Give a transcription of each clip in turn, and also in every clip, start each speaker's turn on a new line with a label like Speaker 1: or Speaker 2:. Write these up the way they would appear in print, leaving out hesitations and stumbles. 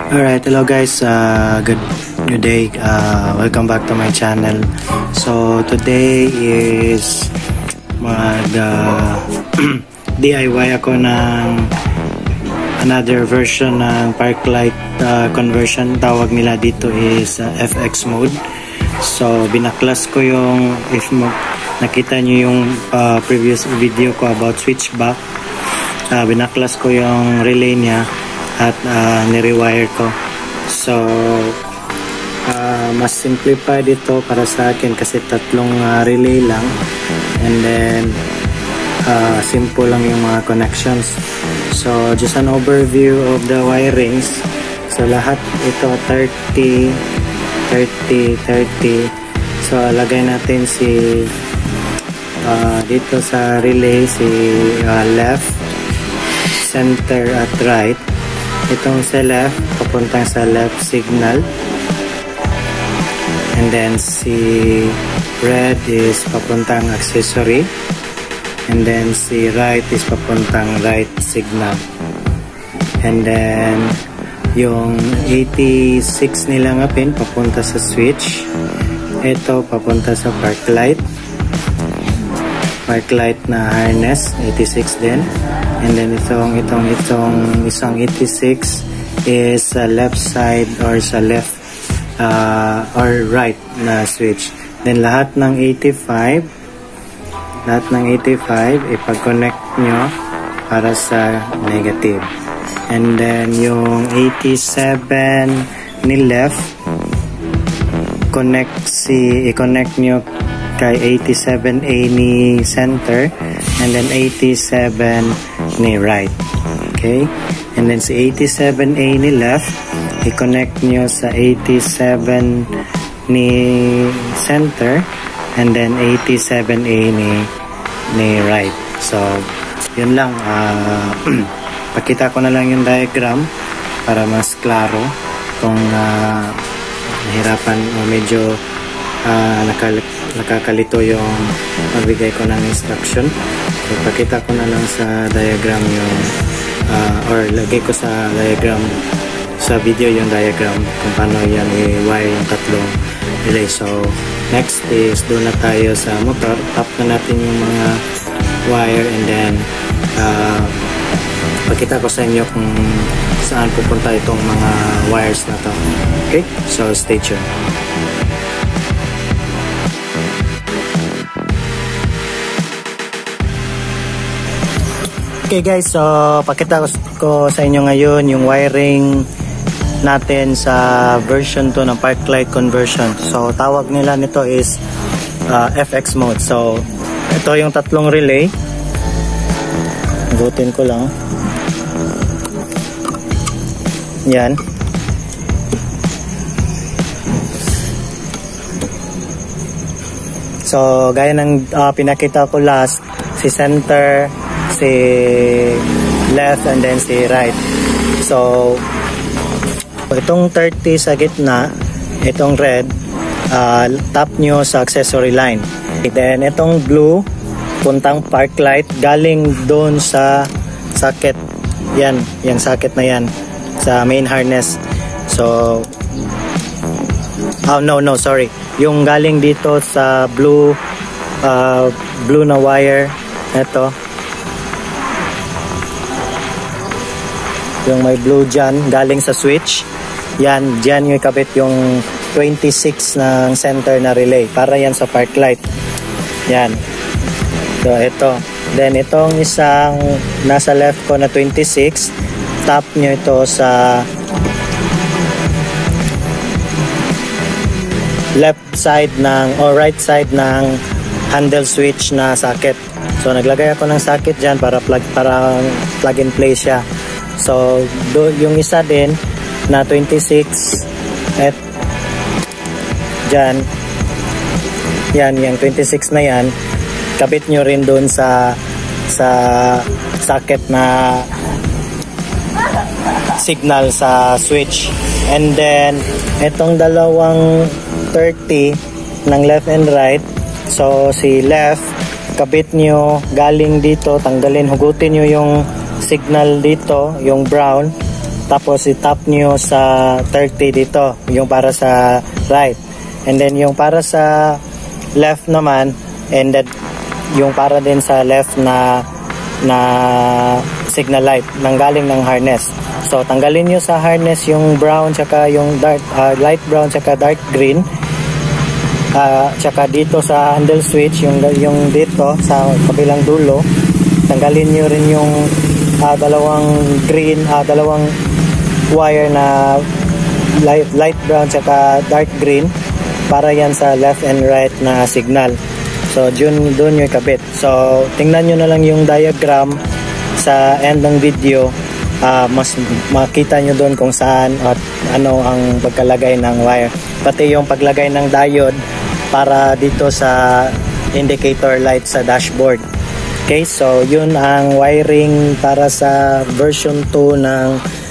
Speaker 1: Alright, hello guys, good new day, welcome back to my channel. So today is mag DIY ako ng another version ng park light conversion. Tawag nila dito is FX mode. So binaklas ko yung, if nakita nyo yung previous video ko about switchback, binaklas ko yung relay niya at nirewire ko. So mas simplified ito para sa akin kasi tatlong relay lang, and then simple lang yung mga connections. So just an overview of the wirings. So lahat ito 30. So lagay natin si dito sa relay si left, center at right. Itong sa left, papuntang sa left signal. And then si red is papuntang accessory. And then si right is papuntang right signal. And then yung 86 nilang pin papunta sa switch. Ito papunta sa park light. Park light na harness, 86 din. And then itong isang 86 is sa left side or sa left or right na switch. Then lahat ng 85 ipag-connect nyo para sa negative. And then yung 87 ni left, i-connect nyo kay 87A ni center, and then 87 ni right. Okay? And then si 87A ni left, i-connect nyo sa 87 ni center, and then 87A ni right. So yun lang, pakita ko na lang yung diagram para mas klaro kung nahirapan o medyo nakakalito yung magbigay ko ng instruction. So pakita ko na lang sa diagram yung or lagay ko sa diagram sa video yung diagram kung paano yan i-wire yung tatlong relay. So next is doon na tayo sa motor. Tap na natin yung mga wire, and then pakita ko sa inyo kung saan pupunta itong mga wires na to. Okay, so stay tuned. Okay guys, so pakita ko sa inyo ngayon yung wiring natin sa version 2 ng park light conversion. So tawag nila nito is FX mode. So ito yung tatlong relay. Butin ko lang. Yan. So gaya ng pinakita ko last, si center, si left, and then si right. So itong 30 sa gitna, itong red, tap nyo sa accessory line. Then itong blue, puntang park light, galing doon sa socket. Yan, yung socket na yan sa main harness. So no, sorry, yung galing dito sa blue na wire, ito yung may blue dyan, galing sa switch. Yan, dyan yung ikabit yung 26 ng center na relay para yan sa park light. Yan, so ito. Then itong isang nasa left ko na 26, tap nyo ito sa left side or right side ng handle switch na socket. So naglagay ako ng socket dyan para plug and play siya. So yung isa din na 26 at dyan, yan, yung 26 na yan, kabit nyo rin doon sa socket na signal sa switch. And then itong dalawang 30 ng left and right, so si left, kabit nyo galing dito, tanggalin, hugutin nyo yung signal dito, yung brown, Tapos i-tap nyo sa 30 dito, yung para sa right. And then yung para sa left naman, and then yung para din sa left na signal light nanggaling ng harness. So tanggalin nyo sa harness yung brown tsaka yung dark light brown tsaka dark green. Tsaka dito sa handle switch yung dito sa kabilang dulo, tanggalin nyo rin yung dalawang green, dalawang wire na light brown tsaka dark green para yan sa left and right na signal. So doon yung kabit. So tingnan nyo na lang yung diagram sa end ng video, mas makita nyo doon kung saan at ano ang pagkalagay ng wire, pati yung paglagay ng diode para dito sa indicator light sa dashboard. Okay, so yun ang wiring para sa version 2 ng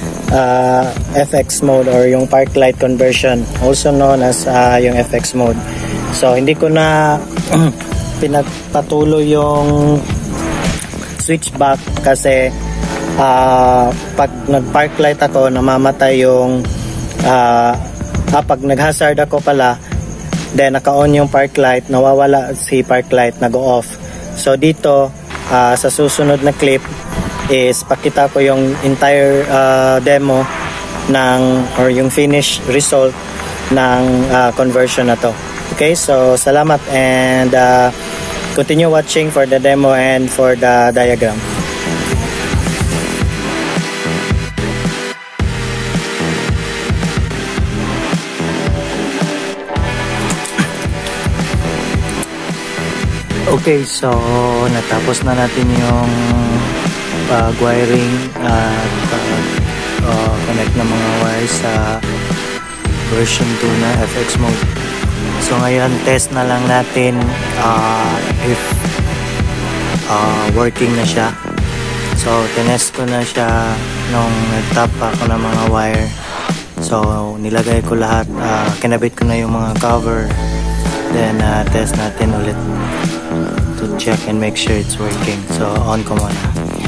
Speaker 1: FX mode or yung park light conversion, also known as yung FX mode. So hindi ko na pinagpatuloy yung switch back kasi pag nag-park light ako, namamatay yung pag nag-hazard ako pala, then naka-on yung park light, nawawala si park light, nag-off. So dito sa susunod na clip is pakita ko yung entire demo or yung finished result ng conversion na to. Okay, so salamat and continue watching for the demo and for the diagram. Okay, so natapos na natin yung wiring at connect ng mga wires sa version 2 na FX mode. So ngayon test na lang natin if working na siya. So tinest ko na siya nung nag-tap ako ng mga wire. So nilagay ko lahat, kinabit ko na yung mga cover, then test natin ulit to check and make sure it's working. So on ko muna.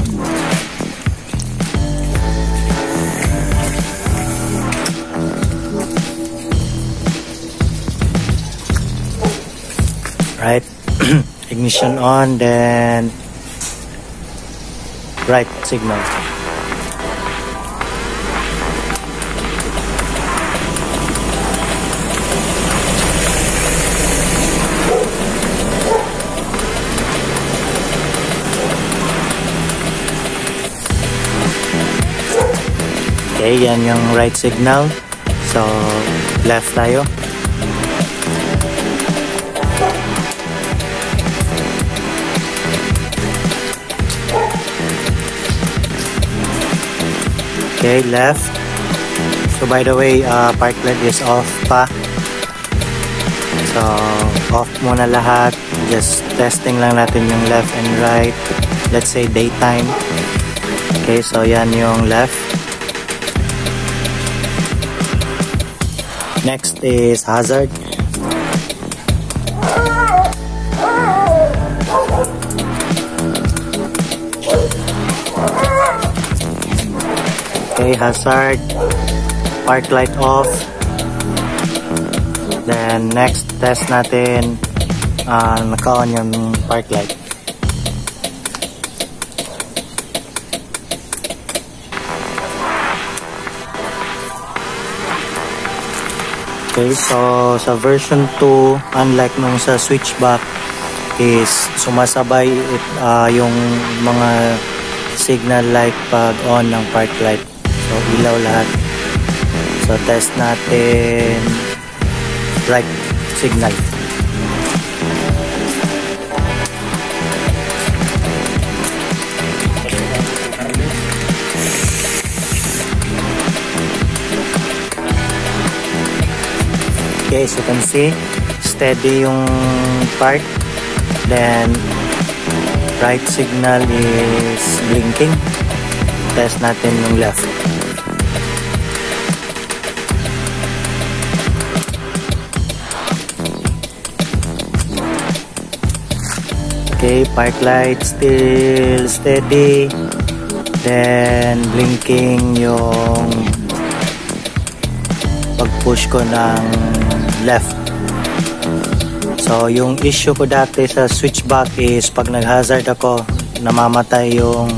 Speaker 1: Right, ignition on, then right signal. Okay, yan yung right signal. So left tayo. Okay, left. So by the way, park light is off pa. So off muna lahat. Just testing lang natin yung left and right. Let's say daytime. Okay, so yan yung left. Next is hazard. Okay, hazard, park light off. Then next test natin, naka-on yung park light. Okay, so sa version 2, unlike nung sa switchback, is sumasabay yung mga signal light pag on ng park light. So ilaw lahat. So test natin right signal. Okay, so you can see steady yung park, then right signal is blinking. Test natin yung left. Okay, park light still steady. Then blinking yung pag-push ko ng left. So yung issue ko dati sa switchback is pag nag-hazard ako, namamatay yung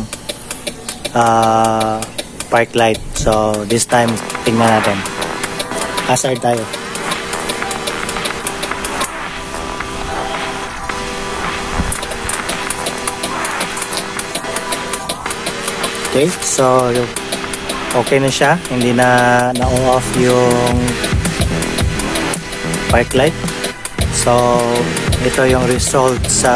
Speaker 1: park light. So this time tingnan natin. Hazard tayo. Okay, so okay na siya. Hindi na na-off yung park light. So ito yung result sa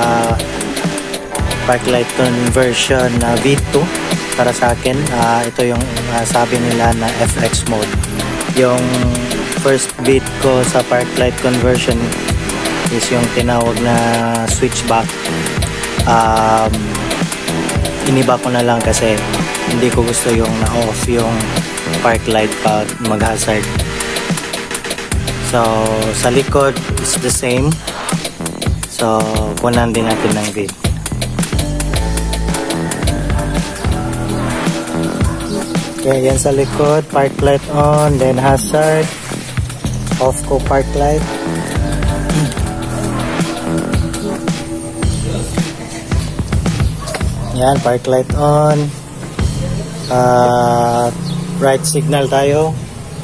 Speaker 1: park light conversion na V2 para sa akin. Ito yung sabi nila na FX mode. Yung first bit ko sa park light conversion is yung tinawag na switchback. Iniba ko na lang kasi hindi ko gusto yung na-off yung park light pag mag-hazard. So sa likod is the same. So kunan din natin ng bit. Okay, yan sa likod, park light on, then hazard, off ko park light. Yan, park light on. Right signal tayo.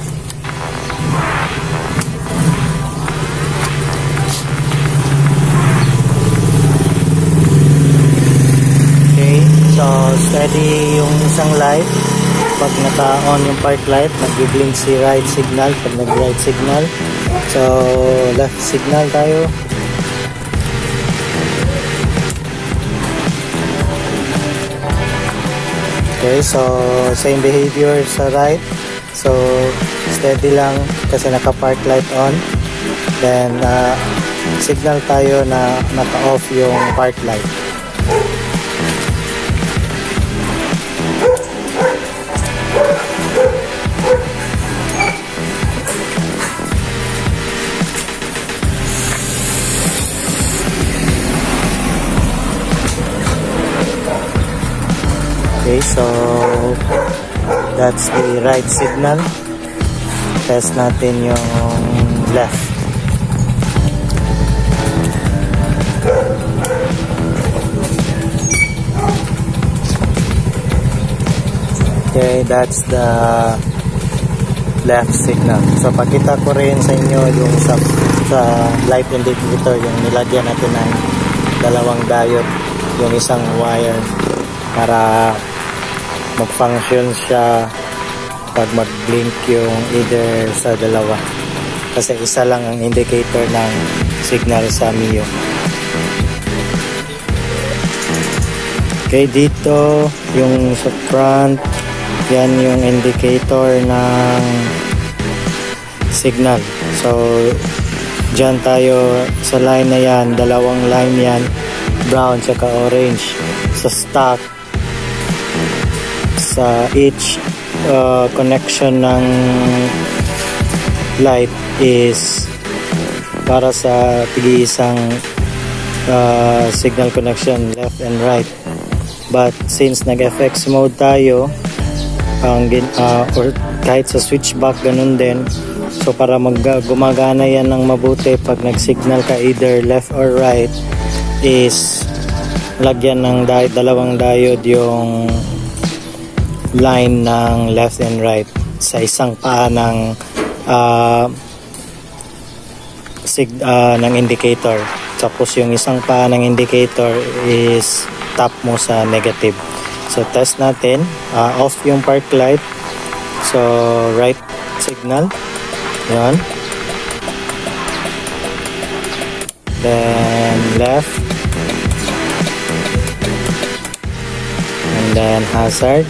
Speaker 1: Okay, so steady yung isang light. Pag naka-on yung park light, nag-blink si right signal. Pag nag-right signal, so left signal tayo. Okay, so same behavior sa right. So steady lang kasi naka-park light on. Then signal tayo na naka-off yung park light. Okay, so that's the right signal. Test natin yung left. Okay, that's the left signal. So pakita ko rin sa inyo yung sa light indicator, yung nilagyan natin ng dalawang diode, yung isang wire para mag-function siya pag mag-blink yung either sa dalawa. Kasi isa lang ang indicator ng signal sa Mio. Okay, dito yung sa front, yan yung indicator ng signal. So dyan tayo sa line na yan, dalawang line yan, brown saka orange. Sa stock, sa each connection ng light is para sa tig-isang signal connection left and right. But since nag-FX mode tayo, or kahit sa switchback ganun din, so para gumagana yan ng mabuti pag nag-signal ka either left or right is lagyan ng dalawang diode yung line ng left and right sa isang paa ng ng indicator. Tapos yung isang paa ng indicator is tap mo sa negative. So test natin, off yung park light. So right signal. Yan. Then left. And then hazard.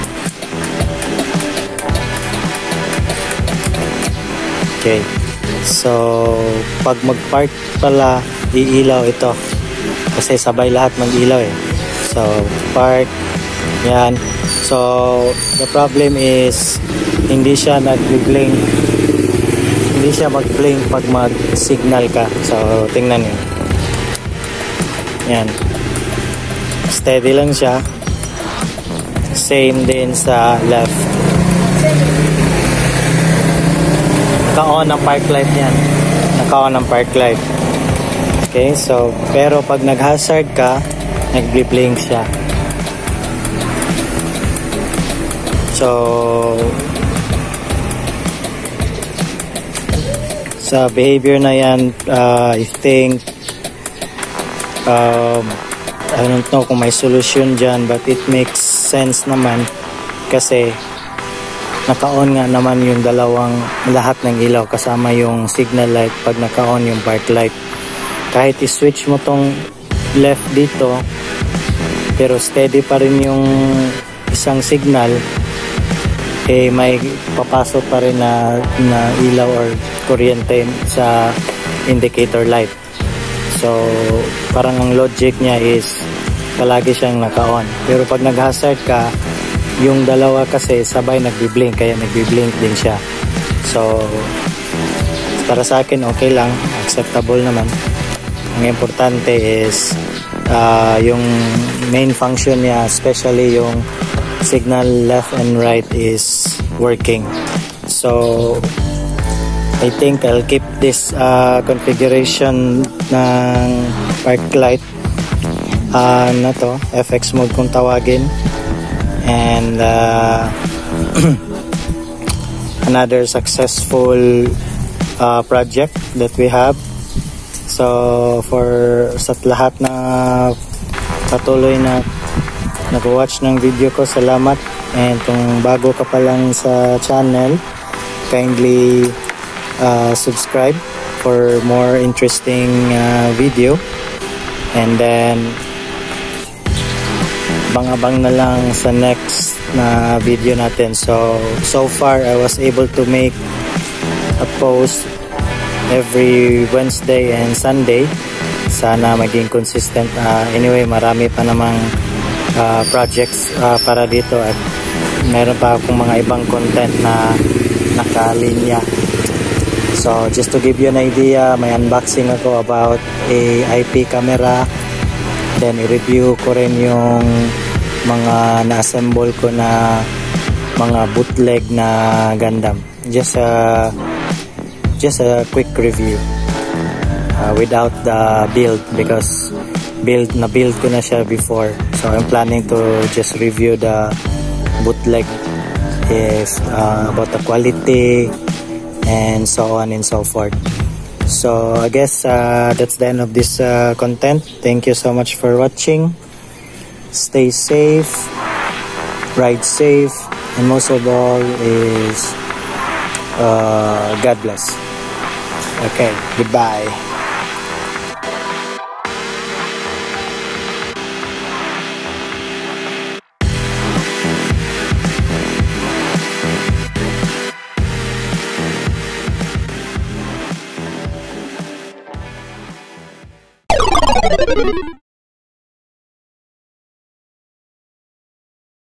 Speaker 1: Okay, so pag mag-park pala, iilaw ito kasi sabay lahat mag-ilaw eh. So park, yan. So the problem is hindi siya nag-blink, hindi siya mag-blink pag mag-signal ka. So tingnan niyo, yan, steady lang siya. Same din sa left. Naka-on ang park light yan. Naka-on ang park light. Okay, so, pero pag nag-hazard ka, nag-blink siya. So, sa behavior na yan, I think, I don't know kung may solution dyan, but it makes sense naman kasi naka-on nga naman yung lahat ng ilaw kasama yung signal light pag naka-on yung park light. Kahit i-switch mo tong left dito pero steady pa rin yung isang signal, eh may papasok pa rin na ilaw or kuryente sa indicator light. So parang ang logic niya is palagi siyang naka-on. Pero pag nag-hazard ka, yung dalawa kasi sabay nagbi-blink, kaya nagbi-blink din siya. So para sa akin okay lang, acceptable naman. Ang importante is yung main function niya, especially yung signal left and right is working. So I think I'll keep this configuration ng park light na to, FX mode kung tawagin, and another successful project that we have. So sa lahat na patuloy na nag-watch ng video ko, salamat. And kung bago ka pa lang sa channel, kindly subscribe for more interesting video. And then abang-abang na lang sa next na video natin. So far I was able to make a post every Wednesday and Sunday. Sana maging consistent. Anyway, marami pa namang projects para dito at meron pa akong mga ibang content na nakalinya. So just to give you an idea, may unboxing ako about a IP camera, then i-review ko rin yung mga na-assemble ko na mga bootleg na Gundam. Just a quick review without the build, because na-build ko na siya before. So I'm planning to just review the bootleg, is about the quality and so on and so forth. So I guess that's the end of this content. Thank you so much for watching. Stay safe, ride safe, and most of all is God bless. Okay, goodbye.